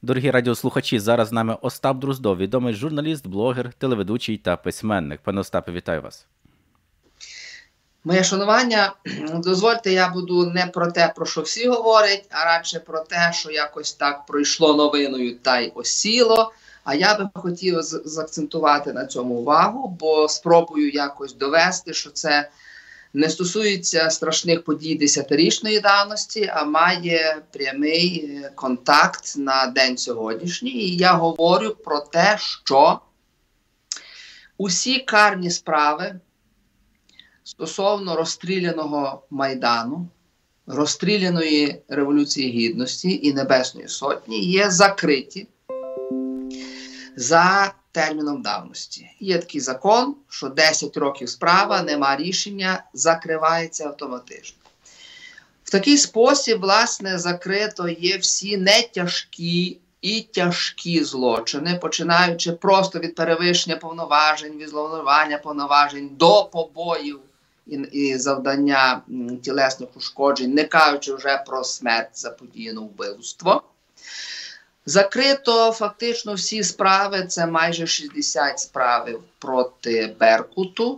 Дорогі радіослухачі, зараз з нами Остап Друздов, відомий журналіст, блогер, телеведучий та письменник. Пане Остапе, вітаю вас. Моє шанування, дозвольте, я буду не про те, про що всі говорять, а радше про те, що якось так пройшло новиною та й осіло. А я би хотів заакцентувати на цьому увагу, бо спробую якось довести, що це не стосується страшних подій десятирічної давності, а має прямий контакт на день сьогоднішній. І я говорю про те, що усі карні справи стосовно розстріляного Майдану, розстріляної Революції Гідності і Небесної Сотні є закриті за терміном давності. Є такий закон, що 10 років справа, нема рішення, закривається автоматично. В такий спосіб, власне, закрито є всі нетяжкі і тяжкі злочини, починаючи просто від перевищення повноважень, від зловживання повноважень до побоїв і завдання тілесних ушкоджень, не кажучи вже про смерть, заподіяне вбивство. Закрито фактично всі справи, це майже 60 справ проти Беркуту.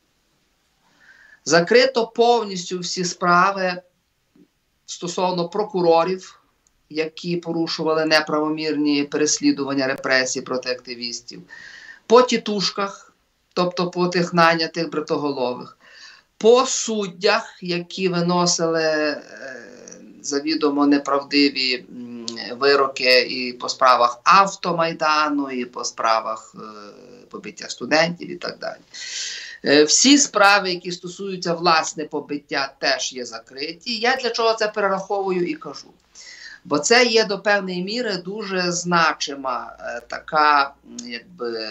Закрито повністю всі справи стосовно прокурорів, які порушували неправомірні переслідування, репресії проти активістів. По тітушках, тобто по тих нанятих бритоголових. По суддях, які виносили завідомо неправдиві вироки і по справах Автомайдану, і по справах побиття студентів і так далі. Всі справи, які стосуються власне побиття, теж є закриті. Я для чого це перераховую і кажу? Бо це є до певної міри дуже значима така, якби,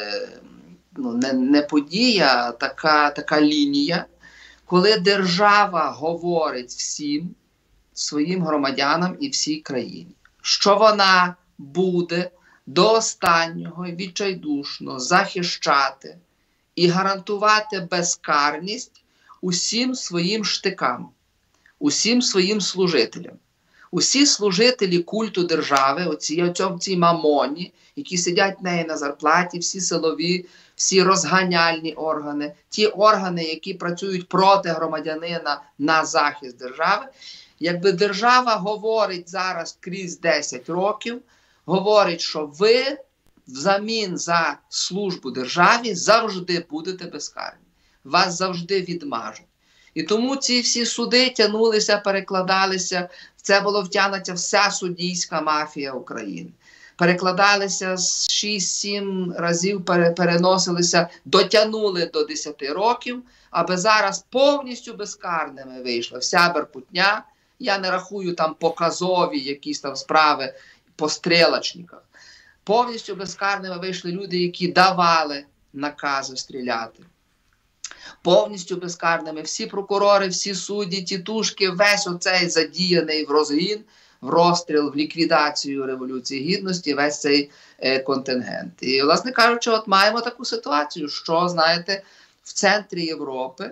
не подія, така лінія, коли держава говорить всім своїм громадянам і всій країні, що вона буде до останнього відчайдушно захищати і гарантувати безкарність усім своїм штикам, усім своїм служителям. Усі служителі культу держави, оці мамоні, які сидять в неї на зарплаті, всі силові, всі розганяльні органи, ті органи, які працюють проти громадянина на захист держави. Якби держава говорить зараз крізь 10 років, говорить, що ви взамін за службу державі завжди будете безкарні. Вас завжди відмажуть. І тому ці всі суди тягнулися, перекладалися, в це було втягнута вся суддійська мафія України. Перекладалися 6-7 разів, переносилися, дотягнули до 10 років, аби зараз повністю безкарними вийшла вся беркутня. Я не рахую там показові якісь там справи по стрілочниках. Повністю безкарними вийшли люди, які давали накази стріляти. Повністю безкарними всі прокурори, всі судді, тітушки, весь оцей задіяний в розгін, в розстріл, в ліквідацію Революції Гідності, весь цей контингент. І, власне кажучи, от маємо таку ситуацію, що, знаєте, в центрі Європи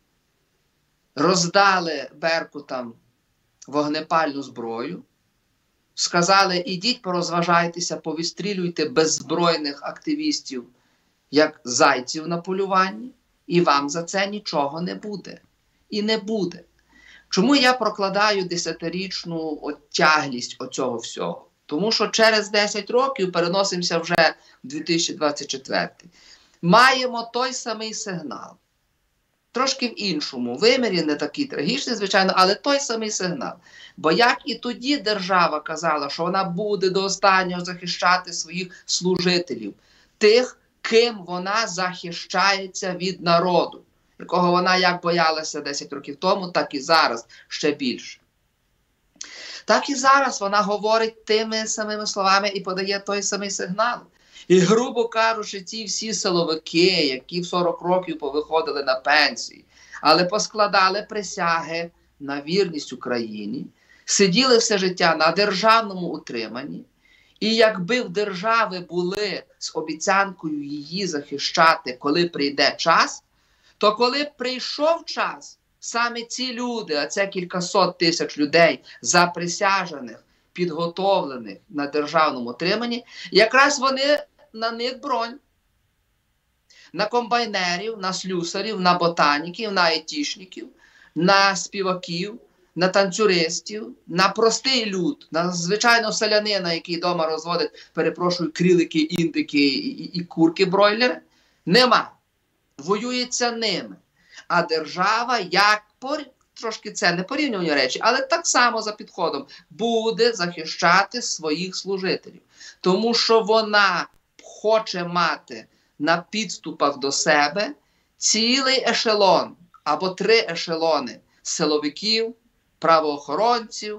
роздали беркутам вогнепальну зброю, сказали, ідіть порозважайтеся, повістрілюйте беззбройних активістів, як зайців на полюванні, і вам за це нічого не буде. І не буде. Чому я прокладаю 10-річну тяглість оцього всього? Тому що через 10 років переносимося вже в 2024. Маємо той самий сигнал. Трошки в іншому вимірі, не такий трагічний, звичайно, але той самий сигнал. Бо як і тоді держава казала, що вона буде до останнього захищати своїх служителів, тих, ким вона захищається від народу, якого вона як боялася 10 років тому, так і зараз ще більше. Так і зараз вона говорить тими самими словами і подає той самий сигнал. І, грубо кажучи, ці всі силовики, які в 40 років повиходили на пенсії, але поскладали присяги на вірність Україні, сиділи все життя на державному утриманні, і якби в держави були з обіцянкою її захищати, коли прийде час, то коли б прийшов час, саме ці люди, а це кількасот тисяч людей, заприсяжених підготовлених на державному утриманні, якраз вони на них бронь. На комбайнерів, на слюсарів, на ботаніків, на айтішників, на співаків, на танцюристів, на простий люд, на звичайного селянина, який вдома розводить, перепрошую, крілики, індики і курки-бройлери. Нема. Воюється ними. А держава, трошки це не порівнювані речі, але так само за підходом, буде захищати своїх служителів. Тому що вона хоче мати на підступах до себе цілий ешелон або 3 ешелони силовиків, правоохоронців,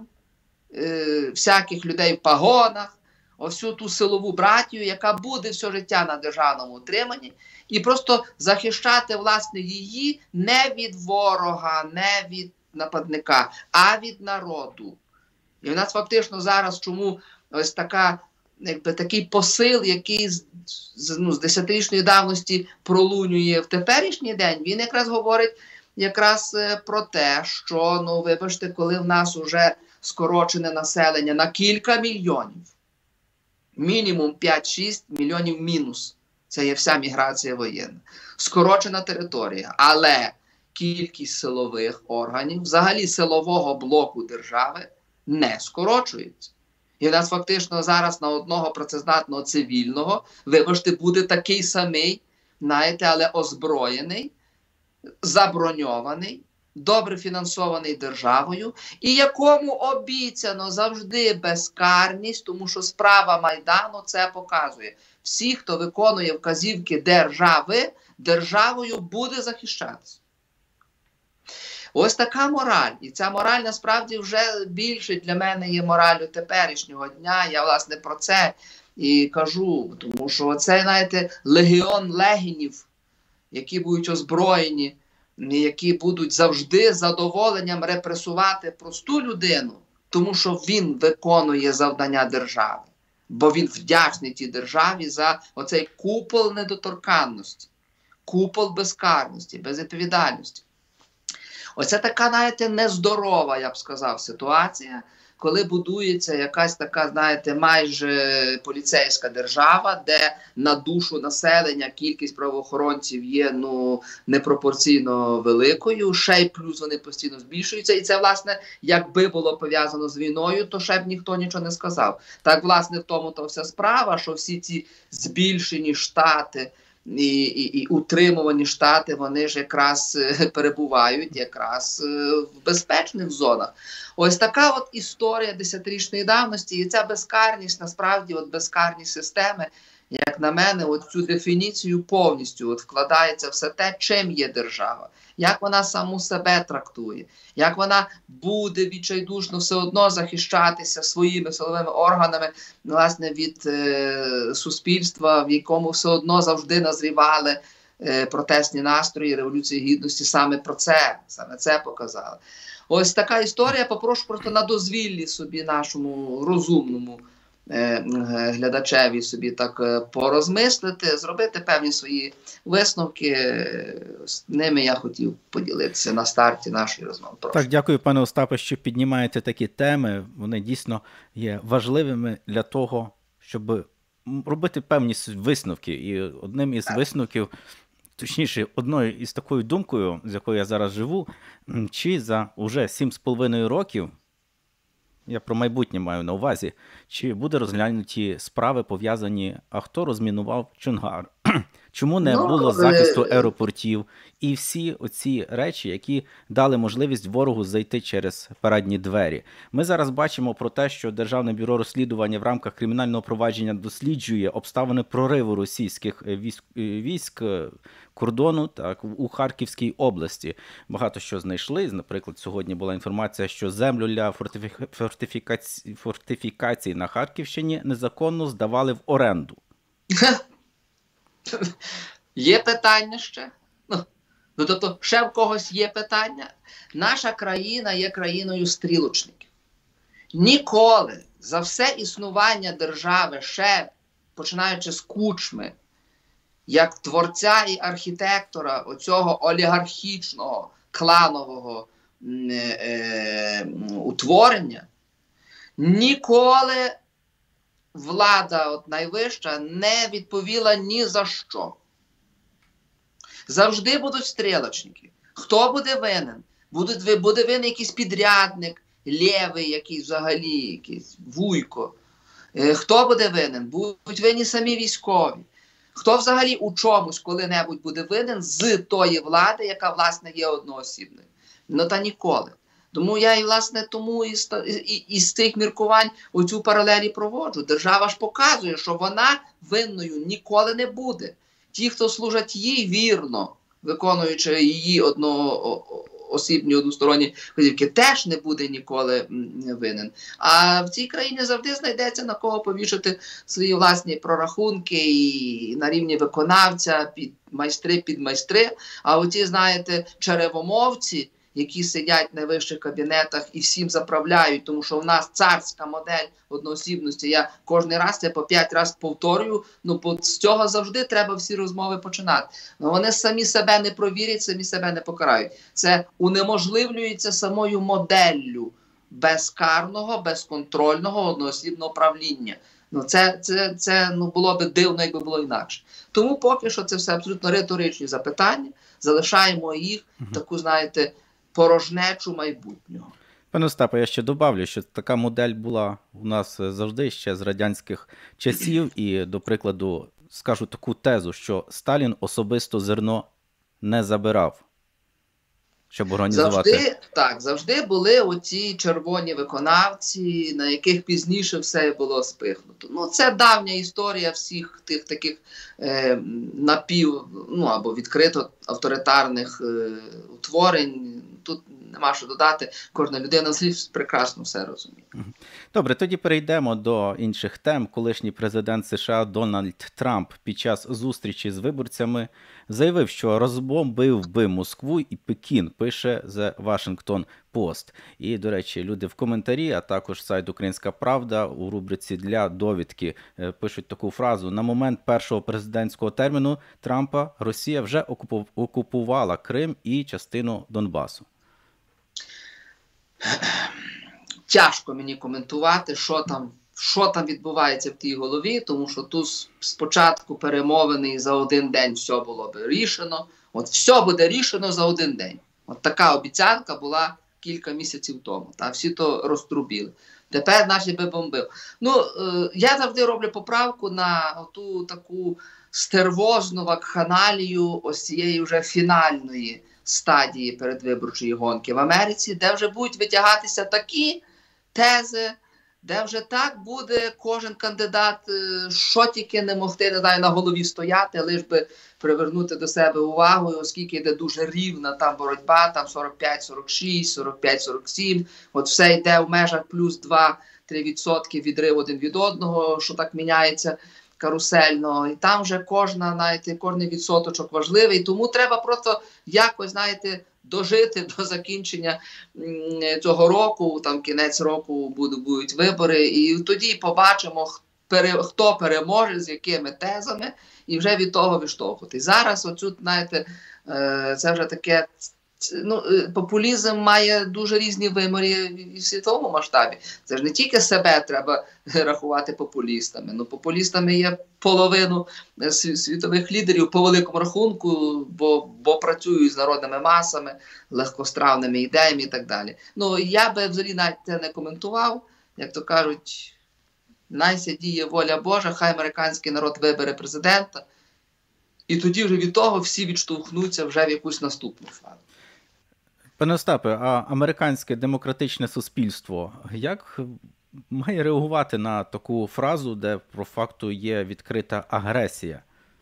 всяких людей в пагонах, всю ту силову братію, яка буде все життя на державному утриманні, і просто захищати, власне, її не від ворога, не від нападника, а від народу. І в нас фактично зараз чому ось такий посил, який з 10-річної давності пролунює в теперішній день, він якраз говорить про те, що, вибачте, коли в нас вже скорочене населення на кілька мільйонів, мінімум 5-6 мільйонів мінус, це є вся міграція воєнна, скорочена територія, але кількість силових органів, взагалі силового блоку держави не скорочується. І в нас фактично зараз на одного працездатного цивільного, вибачте, буде такий самий, знаєте, але озброєний, заброньований, добре фінансований державою, і якому обіцяно завжди безкарність, тому що справа Майдану це показує. Всі, хто виконує вказівки держави, державою буде захищатися. Ось така мораль. І ця мораль, насправді, вже більше для мене є моралю теперішнього дня. Я, власне, про це і кажу. Тому що це, знаєте, легіон легінів, які будуть озброєні, які будуть завжди з задоволенням репресувати просту людину, тому що він виконує завдання держави. Бо він вдячний тій державі за оцей купол недоторканності, купол безкарності, безвідповідальності. Оце така, знаєте, нездорова, я б сказав, ситуація, коли будується якась така, знаєте, майже поліцейська держава, де на душу населення кількість правоохоронців є, непропорційно великою, ще й плюс вони постійно збільшуються. І це, власне, якби було пов'язано з війною, то ще б ніхто нічого не сказав. Так, власне, в тому-то вся справа, що всі ці збільшені штати, і утримувані штати, вони ж якраз перебувають якраз в безпечних зонах. Ось така от історія 10-річної давності, і ця безкарність, насправді, безкарність системи, як на мене, цю дефініцію повністю вкладається все те, чим є держава, як вона саму себе трактує, як вона буде відчайдушно все одно захищатися своїми силовими органами, власне, від суспільства, в якому все одно завжди назрівали протестні настрої, Революції Гідності, саме це показали. Ось така історія, попрошу просто на дозвіллі собі нашому розумному глядачеві собі так порозмислити, зробити певні свої висновки. З ними я хотів поділитися на старті нашої розмови. Так, дякую, пане Остапе, що піднімаєте такі теми. Вони дійсно є важливими для того, щоб робити певні висновки. І одним із висновків, точніше, одною із такою думкою, з якою я зараз живу, чи за уже 7,5 років, я про майбутнє маю на увазі, чи буде розглянуті справи пов'язані, а хто розмінував Чонгар, чому не було захисту аеропортів і всі оці речі, які дали можливість ворогу зайти через парадні двері. Ми зараз бачимо про те, що Державне бюро розслідування в рамках кримінального провадження досліджує обставини прориву російських військ кордону у Харківській області. Багато що знайшли. Наприклад, сьогодні була інформація, що землю для фортифікацій на Харківщині незаконно здавали в оренду. Є питання ще? Тобто, ще в когось є питання? Наша країна є країною стрілочників. Ніколи за все існування держави, ще починаючи з Кучми, як творця і архітектора оцього олігархічного, кланового утворення, Ніколи влада от найвища не відповіла ні за що. Завжди будуть стрілочники. Хто буде винен? Буде винен якийсь підрядник, лєвий якийсь взагалі, якийсь вуйко. Хто буде винен? Будуть винні самі військові. Хто взагалі у чомусь коли-небудь буде винен з тої влади, яка, власне, є одноосібною? Ну, та ніколи. Тому я, власне, тому і з цих міркувань оцю паралелі проводжу. Держава ж показує, що вона винною ніколи не буде. Ті, хто служать їй вірно, виконуючи її одноосібні, односторонні вказівки, теж не буде ніколи винен. А в цій країні завжди знайдеться на кого повішати свої власні прорахунки і на рівні виконавця, підмайстри. А оті, знаєте, черевомовці, які сидять в найвищих кабінетах і всім заправляють, тому що в нас царська модель одноосібності. Я кожен раз це по 5 разів повторюю, з цього завжди треба всі розмови починати. Вони самі себе не провірять, самі себе не покарають. Це унеможливлюється самою моделлю безкарного, безконтрольного одноосібного правління. Це було б дивно, якби було інакше. Тому поки що це все абсолютно риторичні запитання. Залишаємо їх таку, знаєте, порожнечу майбутнього. Пане Остапе, я ще добавлю, що така модель була у нас завжди ще з радянських часів. І, до прикладу, скажу таку тезу, що Сталін особисто зерно не забирав, щоб організувати. Завжди були оці червоні виконавці, на яких пізніше все було спихнуто. Це давня історія всіх тих таких або відкрито авторитарних утворень. Тут нема що додати, кожна людина прекрасно все розуміє. Добре, тоді перейдемо до інших тем. Колишній президент США Дональд Трамп під час зустрічі з виборцями заявив, що розбомбив би Москву і Пекін, пише The Washington Post. І, до речі, люди в коментарі, а також сайт «Українська Правда» у рубриці «Для довідки» пишуть таку фразу: на момент першого президентського терміну Трампа Росія вже окупувала Крим і частину Донбасу. Тяжко мені коментувати, що там відбувається в тій голові, тому що тут спочатку перемовини і за один день все було б рішено. От все буде рішено за один день. От така обіцянка була кілька місяців тому. Всі то розтрубіли. Тепер наші би бомбив. Я завжди роблю поправку на ту таку стервозну вакханалію ось цієї вже фінальної стадії передвиборчої гонки в Америці, де вже будуть витягатися такі тези, де вже так буде кожен кандидат, що тільки не могти, не знаю, на голові стояти, лиш би привернути до себе увагу, оскільки йде дуже рівна там боротьба, там 45-46, 45-47, от все йде в межах плюс 2-3% відрив один від одного, що так міняється карусельно, і там вже кожний відсоточок важливий, тому треба просто якось, дожити до закінчення цього року, там кінець року будуть вибори, і тоді побачимо, хто переможе, з якими тезами, і вже від того відштовхувати. Зараз це вже таке, популізм має дуже різні виміри і в світовому масштабі. Це ж не тільки себе треба рахувати популістами. Популістами є половину світових лідерів по великому рахунку, бо працюють з народними масами, легкостравними ідеями і так далі. Я би взагалі навіть це не коментував. Як то кажуть, найся діє воля Божа, хай американський народ вибере президента, і тоді вже від того всі відштовхнуться вже в якусь наступну фазу. Пане Остапе, а американське демократичне суспільство як має реагувати на таку фразу, де по факту є відкрита агресія?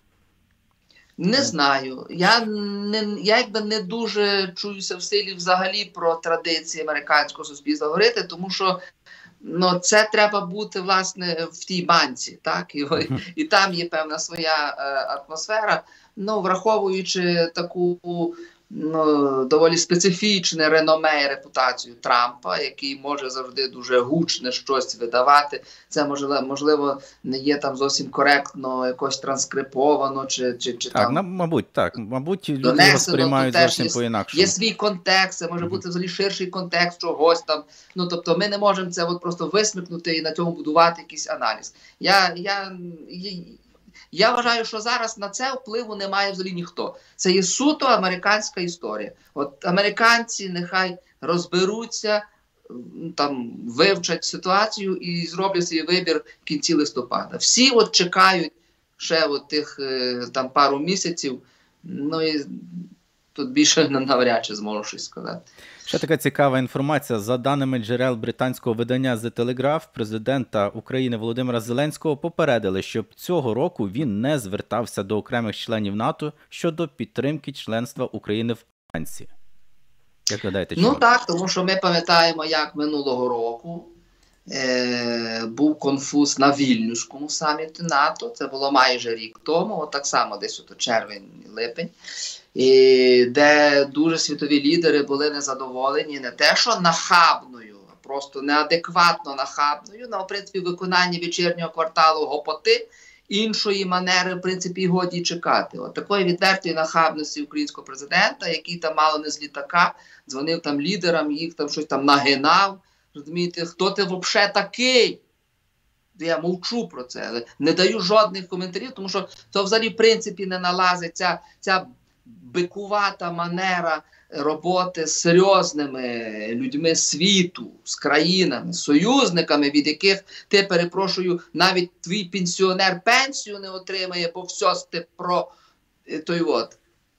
Не знаю. Я якби не дуже чуюся в силі взагалі про традиції американського суспільства говорити, тому що це треба бути, власне, в тій банці, так? І там є певна своя атмосфера. Враховуючи таку доволі специфічне реноме і репутацію Трампа, який може завжди дуже гучне щось видавати. Це, можливо, не є там зовсім коректно, якось транскриповано, чи Так, там мабуть, так. Мабуть, люди його донесено, сприймають то теж зовсім по-інакшому. є свій контекст, це може бути взагалі ширший контекст чогось там. Тобто ми не можемо це от просто висмикнути і на цьому будувати якийсь аналіз. Я вважаю, що зараз на це впливу не має взагалі ніхто. Це є суто американська історія. От американці нехай розберуться, там вивчать ситуацію і зроблять свій вибір в кінці листопада. Всі от чекають ще от тих там пару місяців, і тут більше навряд чи зможу щось сказати. Ще така цікава інформація. За даними джерел британського видання The Telegraph, президента України Володимира Зеленського попередили, щоб цього року він не звертався до окремих членів НАТО щодо підтримки членства України в Альянсі. Як гадаєте, чому? Так, тому що ми пам'ятаємо, як минулого року був конфуз на Вільнюському саміті НАТО. Це було майже рік тому, так само десь червень-липень. І де дуже світові лідери були незадоволені не те, що нахабною, а просто неадекватно нахабною, в принципі, виконанні вечірнього кварталу гопоти, іншої манери, в принципі, годі чекати. От такої відвертої нахабності українського президента, який там мало не з літака, дзвонив там лідерам, їх там щось там нагинав. Розумієте, хто ти взагалі такий? Я мовчу про це, але не даю жодних коментарів, тому що то взагалі, в принципі, не налазить ця бикувата манера роботи з серйозними людьми світу, з країнами, з союзниками, від яких ти, перепрошую, навіть твій пенсіонер пенсію не отримає, бо все про той от.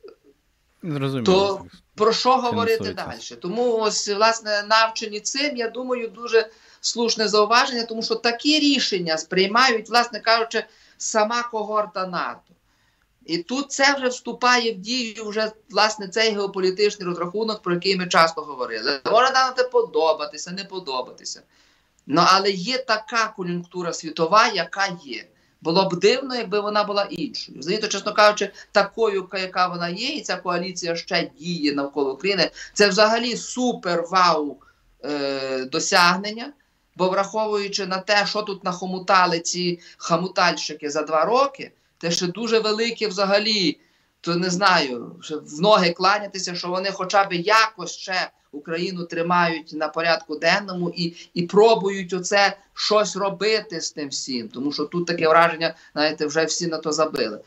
То про що говорити далі? Тому ось, власне, навчені цим, я думаю, дуже слушне зауваження, тому що такі рішення сприймають, власне кажучи, сама когорта НАТО. І тут це вже вступає в дію вже, власне, цей геополітичний розрахунок, про який ми часто говорили. Може нам це подобатися, не подобатися. Але є така кон'юнктура світова, яка є. Було б дивно, якби вона була іншою. Знаєте, чесно кажучи, такою, яка вона є, і ця коаліція ще діє навколо України, це взагалі супер-вау досягнення, бо враховуючи на те, що тут нахомутали ці хамутальщики за 2 роки, те ще дуже велике взагалі, то не знаю, в ноги кланятися, що вони хоча б якось ще Україну тримають на порядку денному і пробують оце щось робити з тим всім. Тому що тут таке враження, знаєте, вже всі на то забили.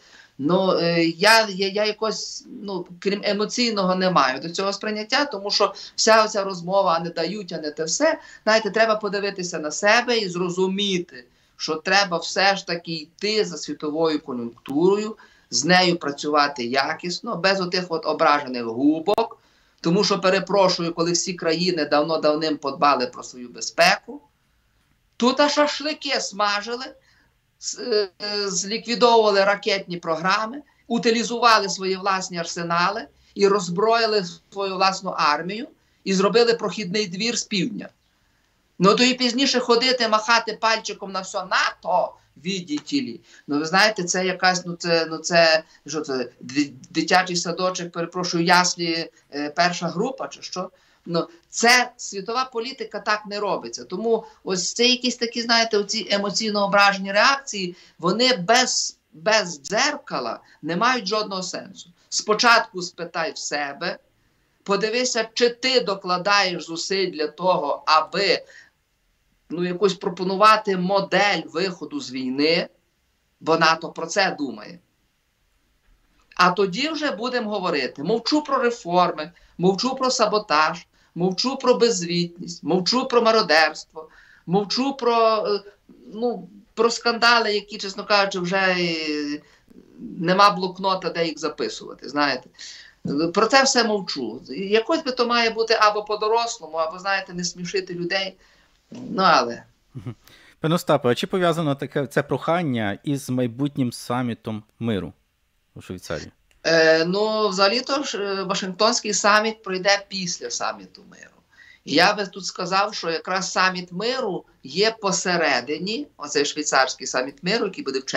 Я якось, крім емоційного, не маю до цього сприйняття, тому що вся оця розмова, а не дають, а не те все, знаєте, треба подивитися на себе і зрозуміти, що треба все ж таки йти за світовою кон'юнктурою, з нею працювати якісно, без отих от ображених губок, тому що, перепрошую, коли всі країни давно-давним подбали про свою безпеку, тут шашлики смажили, зліквідовували ракетні програми, утилізували свої власні арсенали і роззброїли свою власну армію і зробили прохідний двір з півдня. То і пізніше ходити, махати пальчиком на все НАТО, відділі. Ви знаєте, це якась, це дитячий садочок, перепрошую, яслі, перша група, чи що? Це світова політика так не робиться. Тому ось це якісь такі, знаєте, оці емоційно ображені реакції, вони без дзеркала не мають жодного сенсу. Спочатку спитай в себе, подивися, чи ти докладаєш зусиль для того, аби якусь пропонувати модель виходу з війни, бо НАТО про це думає. А тоді вже будемо говорити. Мовчу про реформи, мовчу про саботаж, мовчу про беззвітність, мовчу про мародерство, мовчу про скандали, які, чесно кажучи, вже нема блокнота, де їх записувати, знаєте. Про це все мовчу. Якось би то має бути або по-дорослому, або, знаєте, не смішити людей. Але... Пане Остапе, а чи пов'язано таке це прохання із майбутнім самітом миру у Швейцарії? Взагалі-то Вашингтонський саміт пройде після саміту миру. І я би тут сказав, що якраз саміт миру є посередині, оцей швейцарський саміт миру, який буде в червні.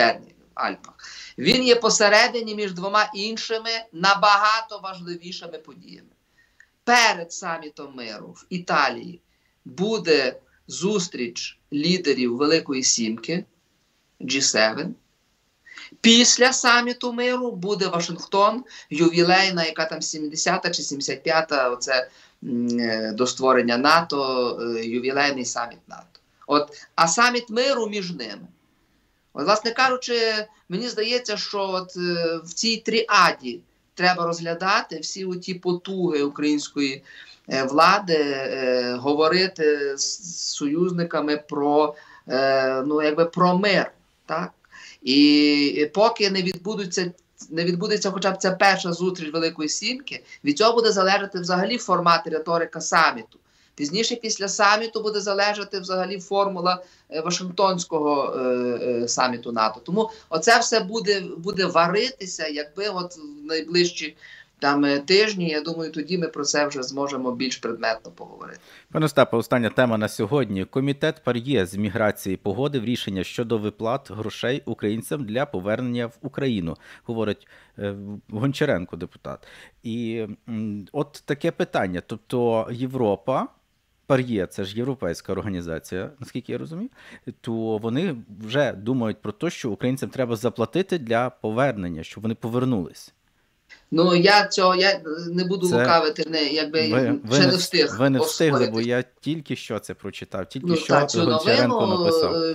Альпах. Він є посередині між двома іншими набагато важливішими подіями. Перед самітом миру в Італії буде зустріч лідерів Великої Сімки, G7. Після саміту миру буде Вашингтон, ювілейна, яка там 70-та чи 75-та, оце до створення НАТО, ювілейний саміт НАТО. А саміт миру між ними. Власне кажучи, мені здається, що в цій тріаді треба розглядати всі ті потуги української влади, говорити з союзниками про, про мир. Так? І поки не відбудеться хоча б ця перша зустріч Великої Сімки, від цього буде залежати взагалі формат і риторика саміту. Пізніше, після саміту, буде залежати взагалі формула Вашингтонського саміту НАТО. Тому оце все буде варитися, якби в найближчі тижні, я думаю, тоді ми про це вже зможемо більш предметно поговорити. Пане Остапе, остання тема на сьогодні. Комітет ПАРЄ з міграції погодив рішення щодо виплат грошей українцям для повернення в Україну, говорить Гончаренко, депутат. І от таке питання. Тобто Європа, ПАРЄ, це ж європейська організація, наскільки я розумію, то вони вже думають про те, що українцям треба заплатити для повернення, щоб вони повернулись. Ну, я не буду лукавити, ще не встиг. Ви не встигли, бо я тільки що це прочитав, що Гончаренко написав.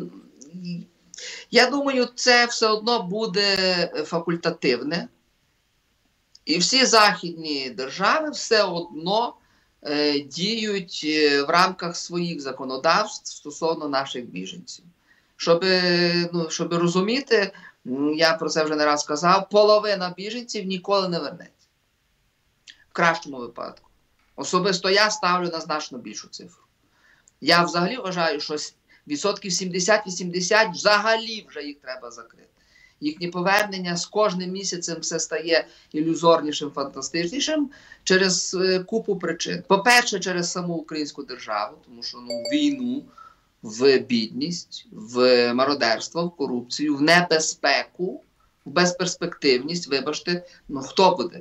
Я думаю, це все одно буде факультативне. І всі західні держави все одно діють в рамках своїх законодавств стосовно наших біженців. Щоб розуміти, я про це вже не раз казав, половина біженців ніколи не вернеться. В кращому випадку. Особисто я ставлю на значно більшу цифру. Я взагалі вважаю, що 70-80% взагалі вже їх треба закрити. Їхнє повернення з кожним місяцем все стає ілюзорнішим, фантастичнішим через купу причин. По-перше, через саму українську державу, тому що війну, в бідність, в мародерство, в корупцію, в небезпеку, в безперспективність, вибачте, хто буде?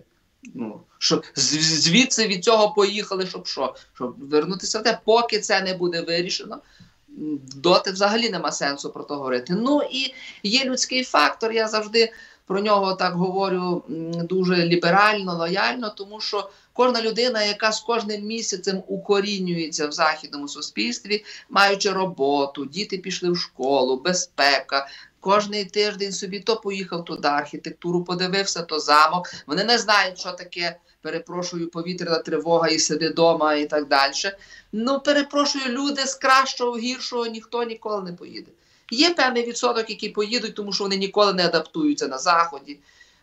Звідси від цього поїхали, щоб що? Щоб вернутися в те, поки це не буде вирішено, доти взагалі нема сенсу про то говорити. Ну і є людський фактор, я завжди про нього так говорю дуже ліберально, лояльно, тому що кожна людина, яка з кожним місяцем укорінюється в західному суспільстві, маючи роботу, діти пішли в школу, безпека, кожний тиждень собі то поїхав туди, архітектуру подивився, то замок. Вони не знають, що таке, перепрошую, повітряна тривога і сиди дома і так далі. Перепрошую, люди з кращого в гіршого ніхто ніколи не поїде. Є певний відсоток, які поїдуть, тому що вони ніколи не адаптуються на Заході.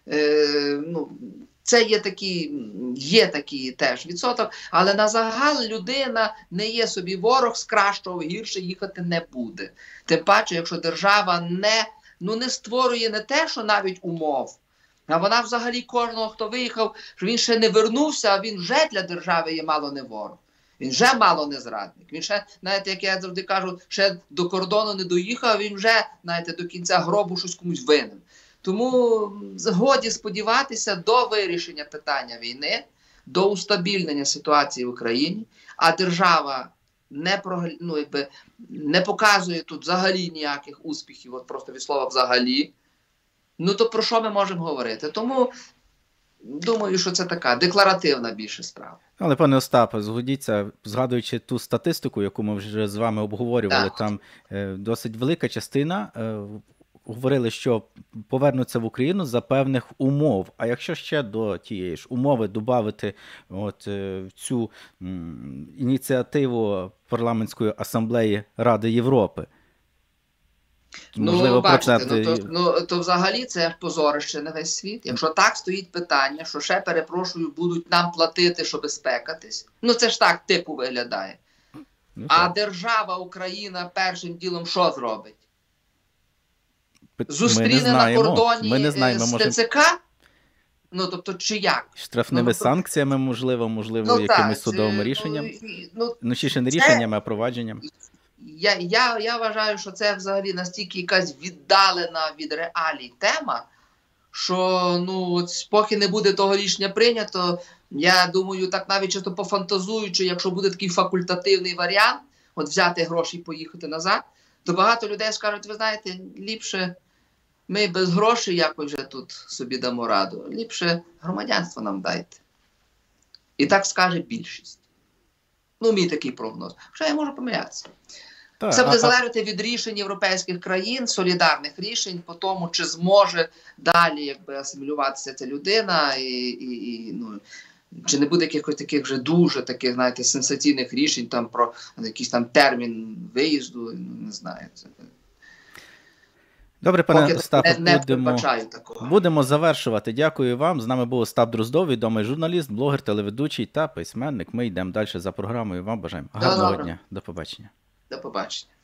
Це є такий теж відсоток, але на загал людина не є собі ворог, з кращого в гірше їхати не буде. Тим паче, якщо держава не створює не те, що навіть умов, а вона взагалі кожного, хто виїхав, що він ще не вернувся, а він вже для держави є мало не ворог. Він вже мало не зрадник. Він ще, знаєте, як я завжди кажу, ще до кордону не доїхав, він вже, знаєте, до кінця гробу щось комусь винен. Тому згоді сподіватися до вирішення питання війни, до устабільнення ситуації в Україні, а держава не показує тут взагалі ніяких успіхів, просто від слова взагалі, то про що ми можемо говорити? Тому думаю, що це така декларативна більше справа. Але, пане Остапе, згодіться, згадуючи ту статистику, яку ми вже з вами обговорювали, там досить велика частина говорили, що повернуться в Україну за певних умов. А якщо ще до тієї ж умови додати цю ініціативу Парламентської асамблеї Ради Європи, можливо, бачите, то взагалі це позорище на весь світ. Якщо так стоїть питання, що ще, перепрошую, будуть нам платити, щоб спекатись, це ж так типу виглядає. А держава Україна першим ділом що зробить? Зустріне на кордоні з ТЦК? Тобто, чи як? Штрафними санкціями, можливо, якимись судовими рішеннями. Ще не рішеннями, а провадженням. Я вважаю, що це взагалі настільки якась віддалена від реалій тема, що поки не буде того рішення прийнято, я думаю, так навіть чисто пофантазуючи, якщо буде такий факультативний варіант, от взяти гроші і поїхати назад, то багато людей скажуть, ви знаєте, ліпше ми без грошей якось вже тут собі дамо раду, ліпше громадянство нам дайте. І так скаже більшість. Мій такий прогноз. Що я можу помилятися. Це буде залежати від рішень європейських країн, солідарних рішень по тому, чи зможе далі асимілюватися ця людина, чи не буде якихось таких вже дуже таких, знаєте, сенсаційних рішень там про якийсь там термін виїзду, не знаю. Добре, пане Остапе, будемо завершувати. Дякую вам. З нами був Остап Дроздов, відомий журналіст, блогер, телеведучий та письменник. Ми йдемо далі за програмою. Вам бажаємо гарного дня. До побачення. До побачення.